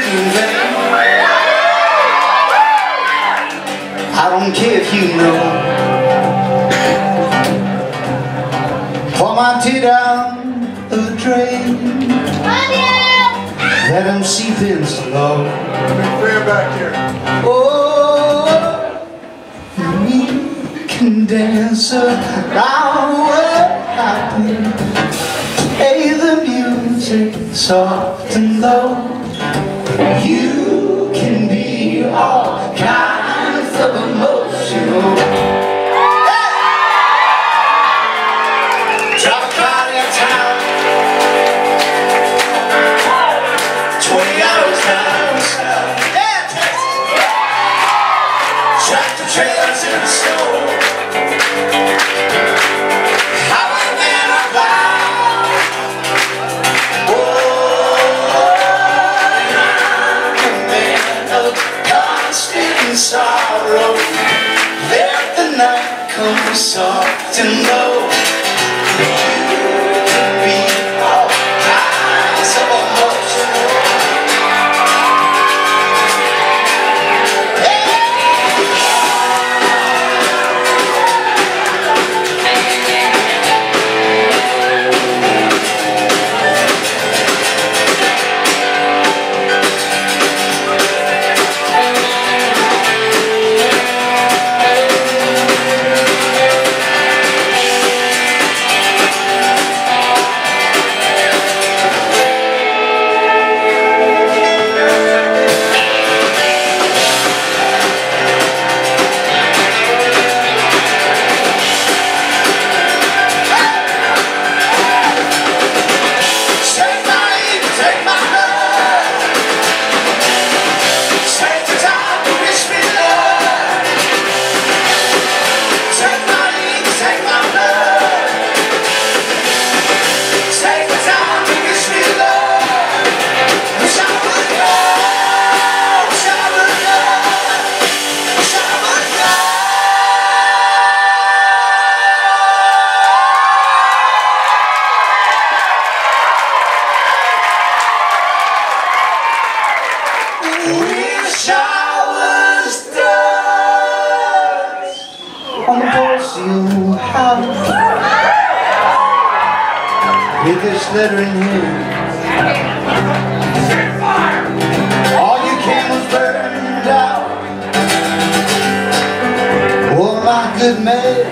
moving. I don't care if you know. Pour my tea down the drain. Let them seep in slow. Big back here. Oh, we can dance around what happened. Play the music soft and low. You can be all kinds of emotional. Drop a car in town, 20 hours down south. Yeah, Texas. Tractor trailers in the snow. Highwaymen are loud. Oh, I'm a man of constant sorrow. Let the night come soft and low. Showers dust on the porcelain house with this letter in hand. All your candles burned out. Oh, my good man.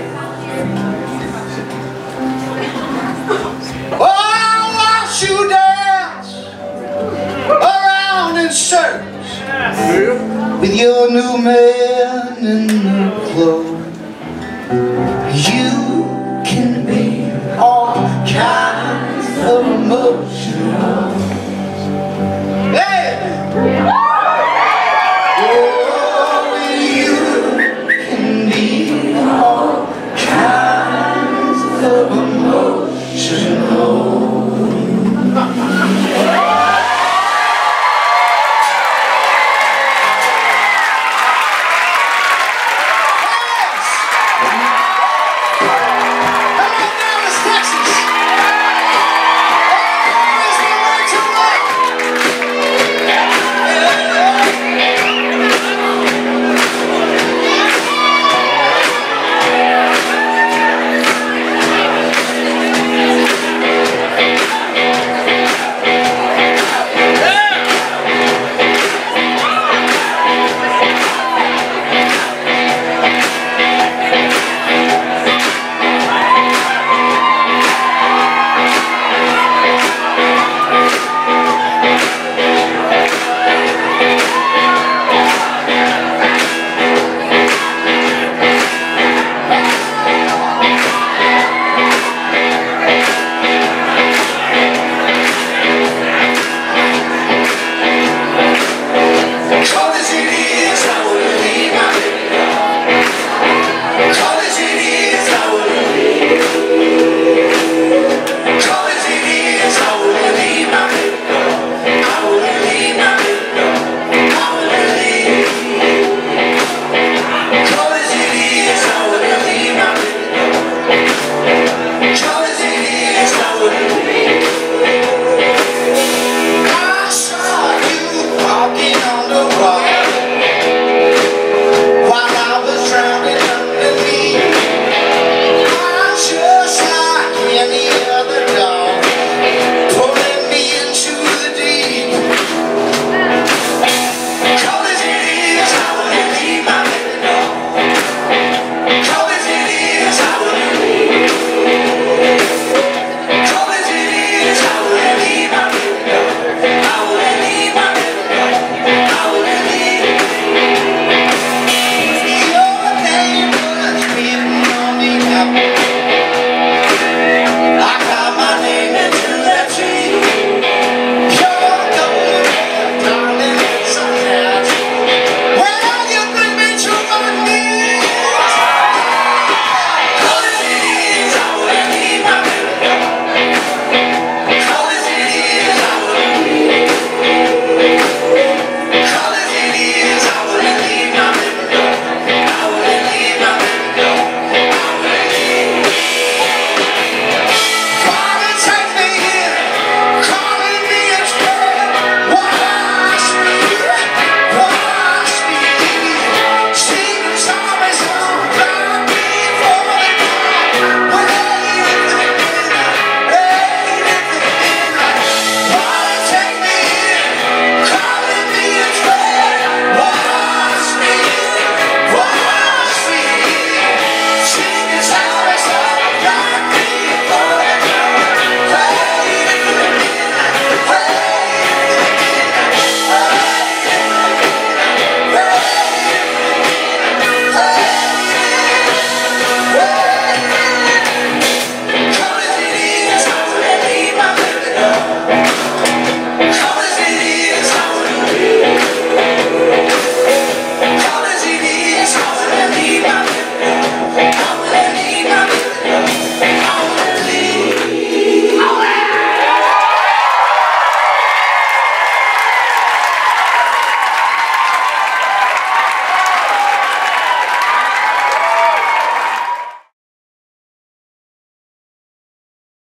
Oh, I'll watch you dance around in circles with your new man in the clothes. You can be all kinds of emotions.